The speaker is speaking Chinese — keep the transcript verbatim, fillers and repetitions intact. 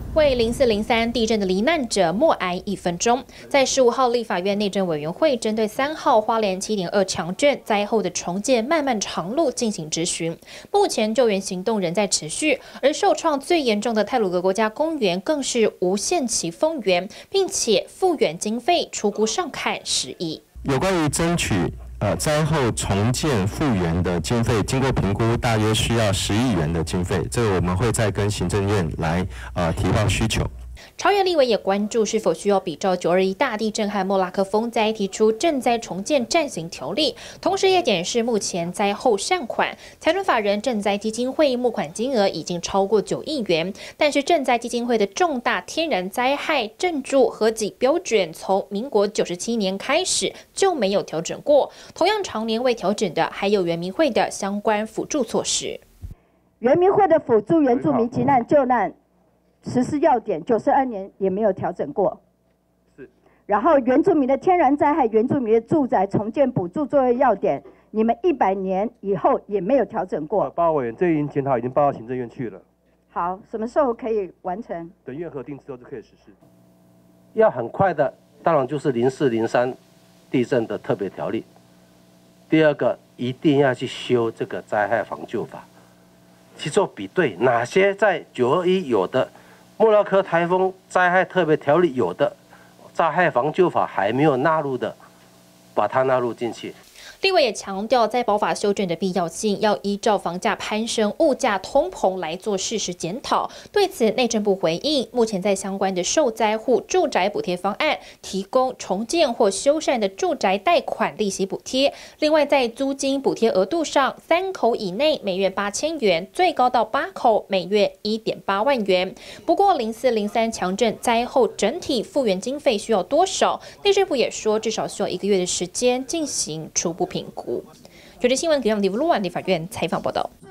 为零四零三地震的罹难者默哀一分钟。在十五号立法院内政委员会针对三号花莲七点二强震灾后的重建漫漫长路进行质询。目前救援行动仍在持续，而受创最严重的太鲁阁国家公园更是无限期封园，并且复原经费初估上看十亿。 有关于争取。 呃，灾后重建复原的经费，经过评估，大约需要十亿元的经费。这个我们会再跟行政院来呃提报需求。 桃园立委也关注是否需要比照九二一大地震和莫拉克风灾提出震灾重建暂行条例，同时也检视目前灾后善款。财团法人赈灾基金会募款金额已经超过九亿元，但是赈灾基金会的重大天然灾害赈助合给标准从民国九十七年开始就没有调整过，同样常年未调整的还有原民会的相关辅助措施。 原民会的辅助原住民急难救难。 实施要点九十二年也没有调整过，是。然后原住民的天然灾害、原住民的住宅重建补助作为要点，你们一百年以后也没有调整过。 报告委员，这已经检讨已经报到行政院去了。 好，什么时候可以完成？ 等院核定之后就可以实施。 要很快的，当然就是零四零三地震的特别条例。第二个，一定要去修这个灾害防救法，去做比对，哪些在九二一有的。 莫拉克台风灾害特别条例有的，灾害防救法还没有纳入的，把它纳入进去。 立委也强调，在保法修正的必要性，要依照房价攀升、物价通膨来做事实检讨。对此，内政部回应，目前在相关的受灾户住宅补贴方案，提供重建或修缮的住宅贷款利息补贴。另外，在租金补贴额度上，三口以内每月八千元，最高到八口每月一点八万元。不过，零四零三强震灾后整体复原经费需要多少？内政部也说，至少需要一个月的时间进行初步评估。九点新闻，给让立法院立法院采访报道。